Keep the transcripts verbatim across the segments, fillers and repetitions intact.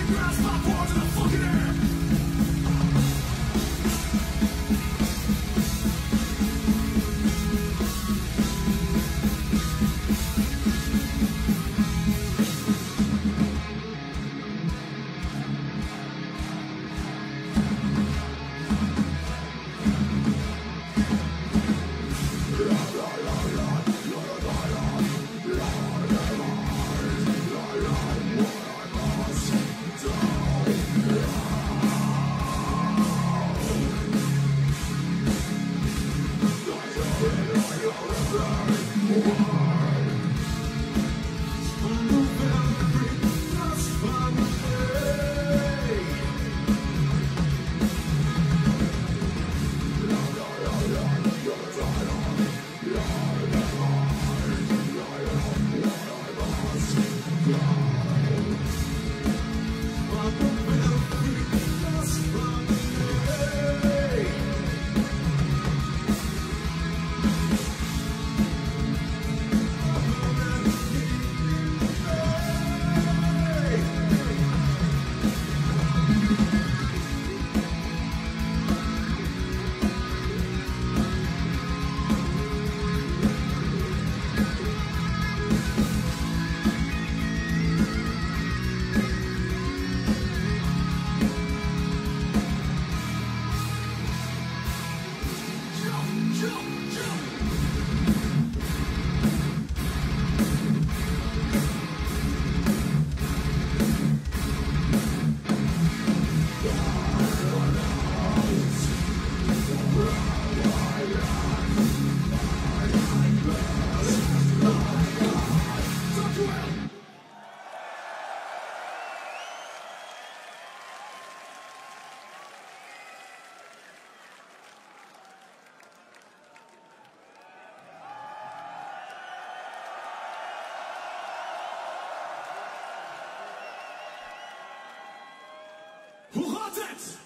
Tête.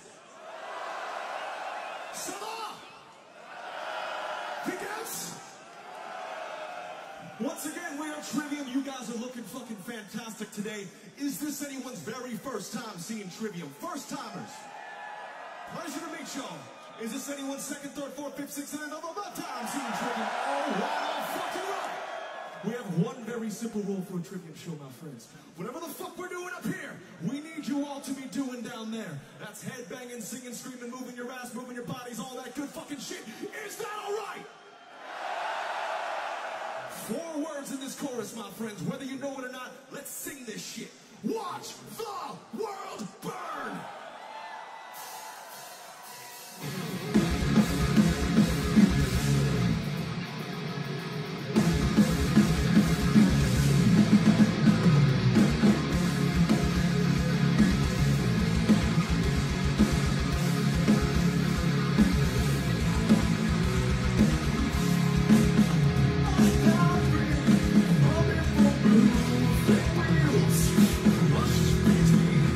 Ça va? Because once again, we are Trivium. You guys are looking fucking fantastic today. Is this anyone's very first time seeing Trivium? First timers. Pleasure to meet y'all. Is this anyone's second, third, fourth, fifth, sixth, seventh, of that time seeing Trivium? Oh, wow, fucking right. We have one very simple rule for a Trivium show, my friends. Whatever the fuck we're doing up here, we need you all to be doing down there. That's headbanging, singing, screaming, moving your ass, moving your bodies, all that good fucking shit. Is that all right? Four words in this chorus, my friends. Whether you know it or not, let's sing this shit. Watch the world burn! Rush between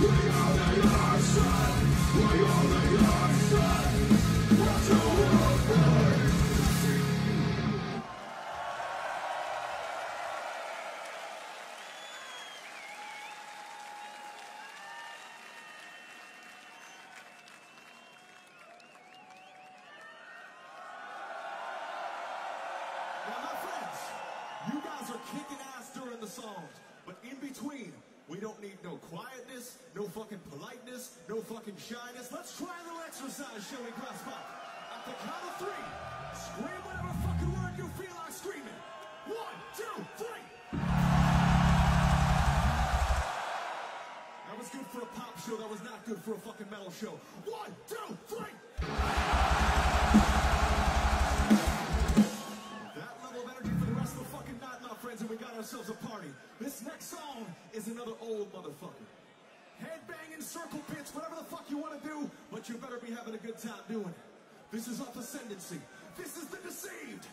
Now, my friends, you guys are kicking ass during the songs, but in between, we don't need no quietness, no fucking politeness, no fucking shyness. Let's try a little exercise, shall we, Glassbach? At the count of three, scream whatever fucking word you feel like screaming. One, two, three. That was good for a pop show. That was not good for a fucking metal show. One, two, three. And we got ourselves a party. This next song is another old motherfucker. Headbanging, circle pits, whatever the fuck you want to do, but you better be having a good time doing it. This is off Ascendancy. This is The Deceived.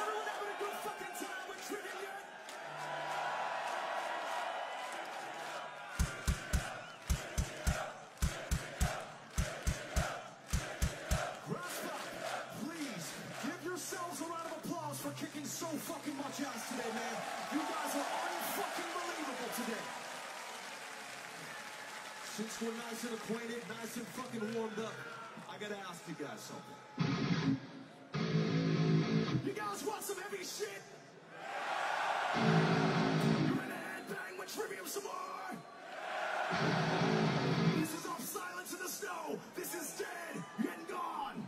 everyone having a good fucking time with Trivium yet? Grasspop, please give yourselves a round of applause for kicking so fucking much ass today, man. You guys are unfucking believable today. Since we're nice and acquainted, nice and fucking warmed up, I gotta ask you guys something. You guys want some heavy shit? You ready to headbang with Trivium some more? This is off Silence in the Snow. This is Dead and Gone.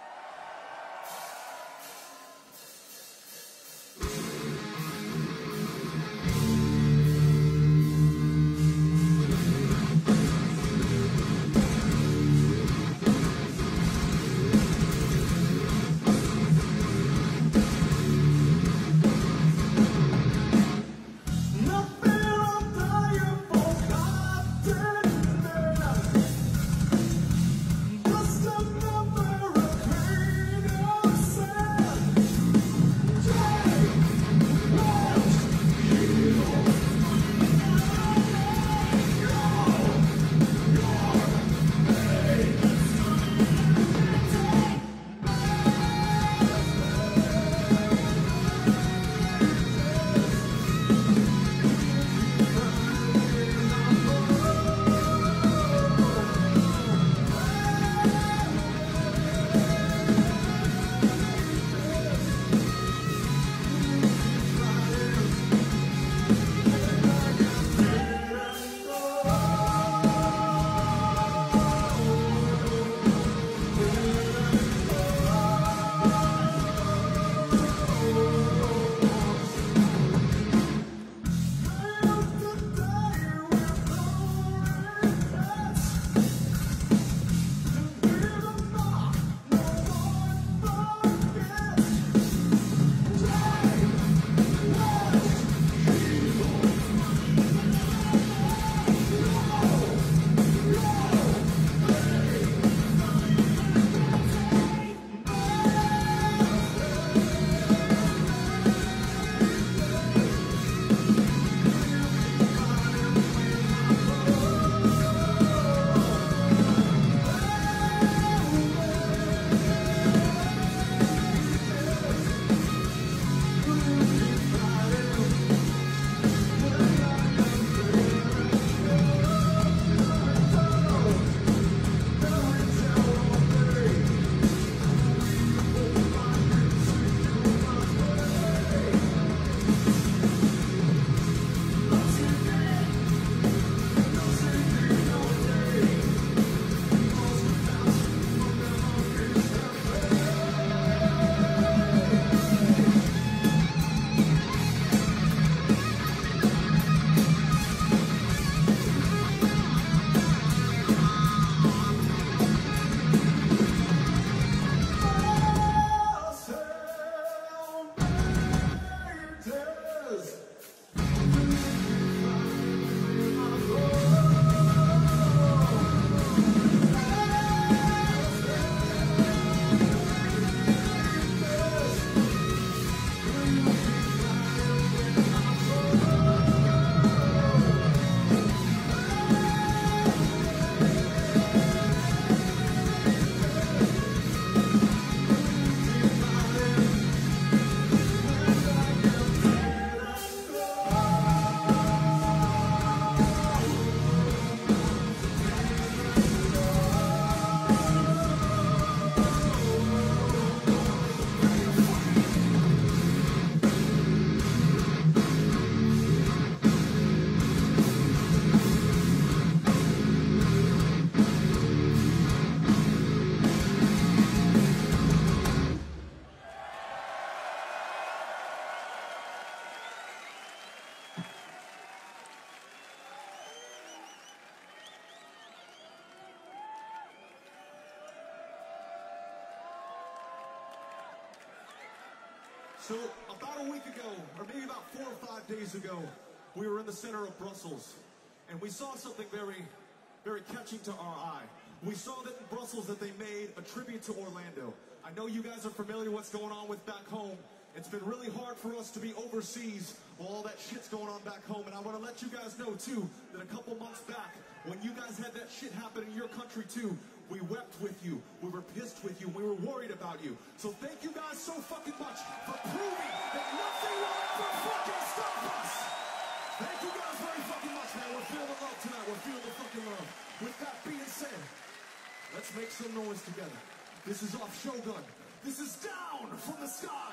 So about a week ago, or maybe about four or five days ago, we were in the center of Brussels, and we saw something very, very catching to our eye. We saw that in Brussels that they made a tribute to Orlando. I know you guys are familiar with what's going on with back home It's been really hard for us to be overseas while all that shit's going on back home. And I want to let you guys know, too, that a couple months back, when you guys had that shit happen in your country, too, we wept with you, we were pissed with you, we were worried about you. So thank you guys so fucking much for proving that nothing will ever fucking stop us. Thank you guys very fucking much, man. We're feeling the love tonight. We're feeling the fucking love. With that being said, let's make some noise together. This is off Shogun. This is Down from the Sky.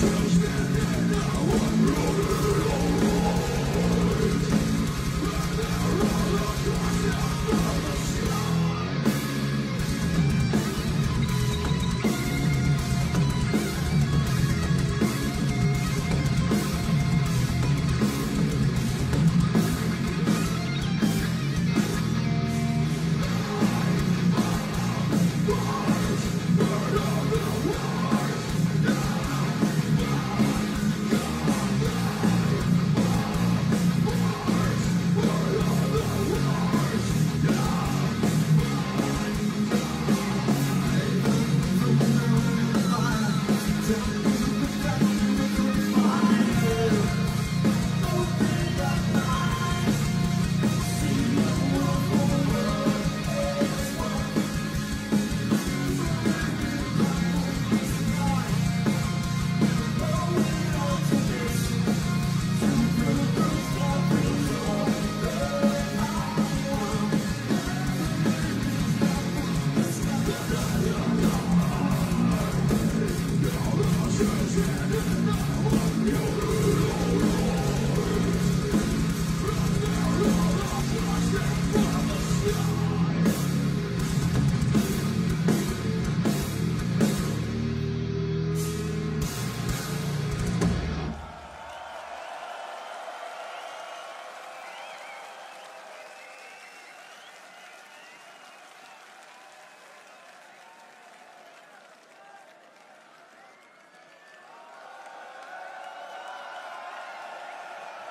One road.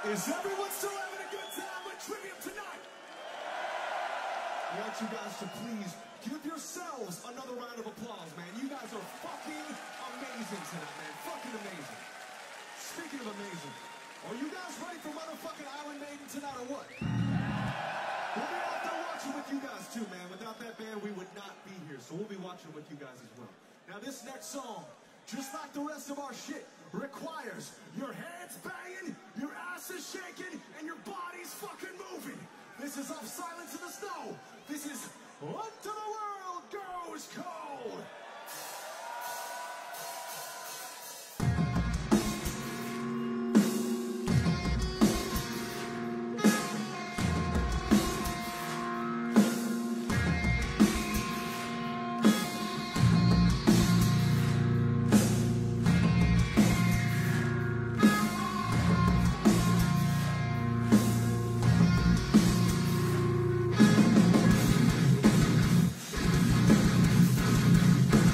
Is everyone still having a good time with Trivium tonight? I want you guys to please give yourselves another round of applause, man. You guys are fucking amazing tonight, man. Fucking amazing. Speaking of amazing, are you guys ready for motherfucking Iron Maiden tonight or what? We'll be out there watching with you guys too, man. Without that band, we would not be here. So we'll be watching with you guys as well. Now this next song, just like the rest of our shit, requires your hands banging, your asses shaking, and your bodies fucking moving. This is Of Silence in the Snow. This is Until the World Goes Cold. We'll be right back.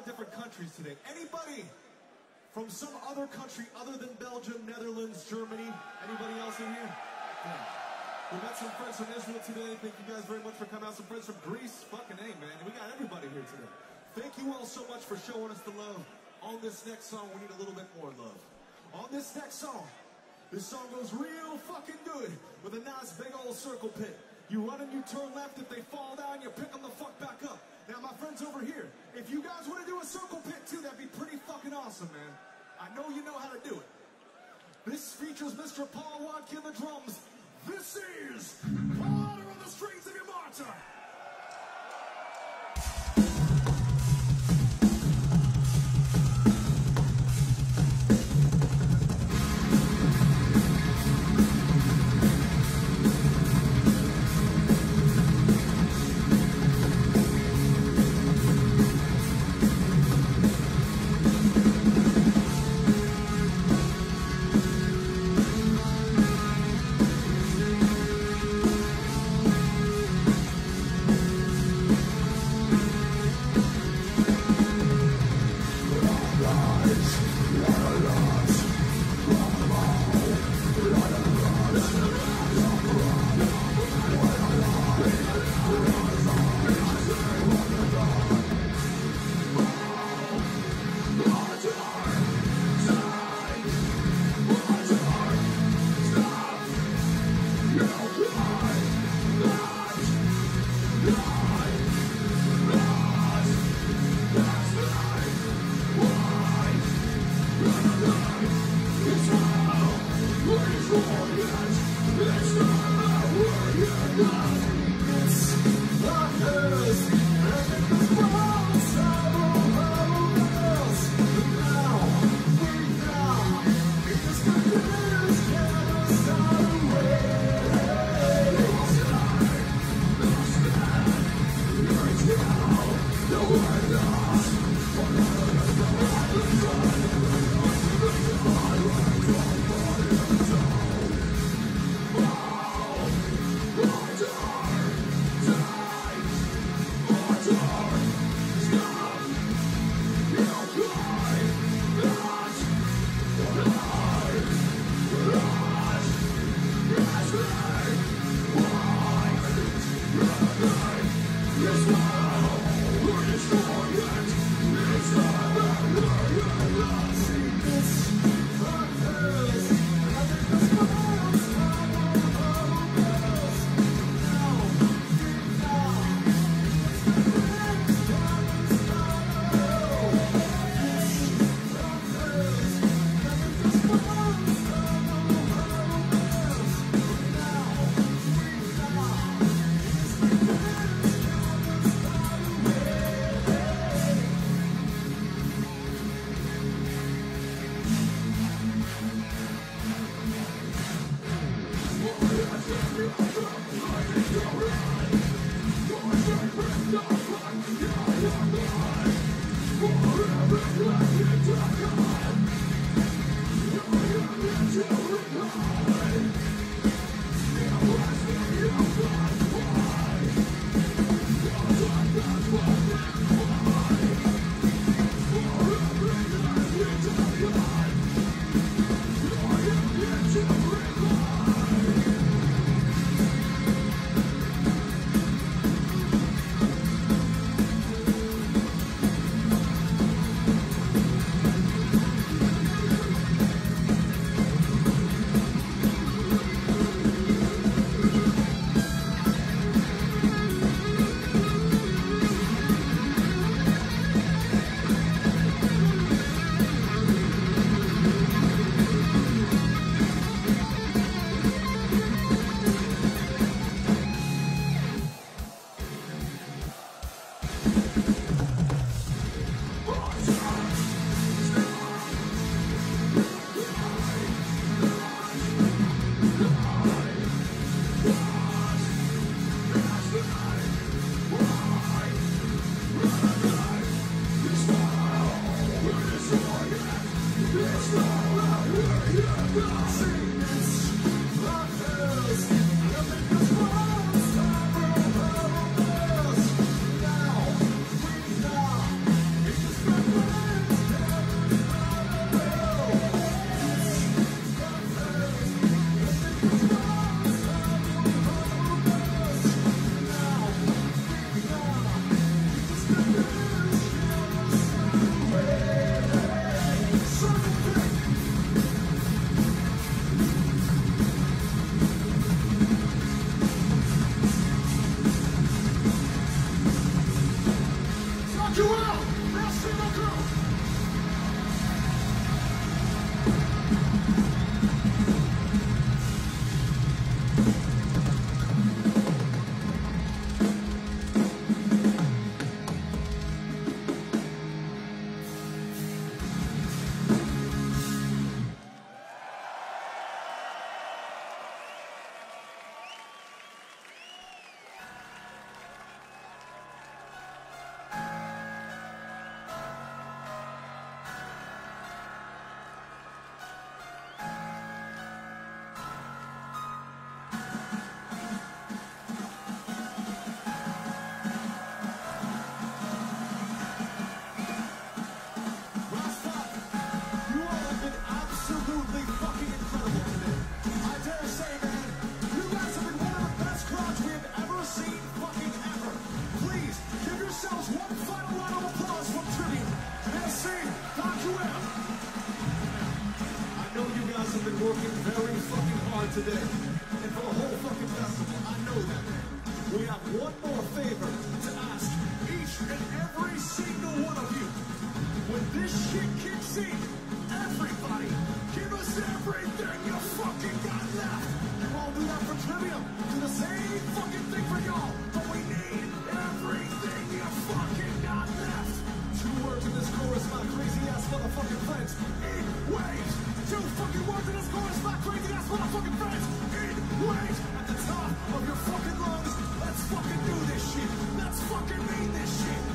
of different countries today. Anybody from some other country other than Belgium, Netherlands, Germany? Anybody else in here? Yeah. We met some friends from Israel today. Thank you guys very much for coming out. Some friends from Greece. Fucking A, man. We got everybody here today. Thank you all so much for showing us the love. On this next song, we need a little bit more love. On this next song, this song goes real fucking good with a nice big old circle pit. You run and you turn left. If they fall down, you pick them the fuck back up. Now, my friends over here, if you guys want to do a circle pit too, that'd be pretty fucking awesome, man. I know you know how to do it. This features Mister Paul Watkin on the drums. This is Paul on the Strings of Your Martyr. very fucking hard today. And for the whole fucking festival, I know that. We have one more favor to ask each and every single one of you. When this shit kicks in, everybody, give us everything you fucking got left. And we'll do that for Trivium. Do the same fucking thing for y'all. But we need everything you fucking got left. Two words in this chorus, my crazy ass motherfucking friends. In wait. Two fucking words in this chorus, my crazy ass motherfucking friends. In wait. At the top of your fucking lungs. Let's fucking do this shit. Let's fucking mean this shit.